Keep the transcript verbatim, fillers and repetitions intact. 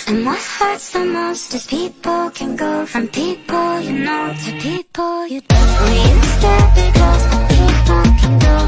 And what hurts the most is people can go from people you know to people you don't. We used to be close, but people can go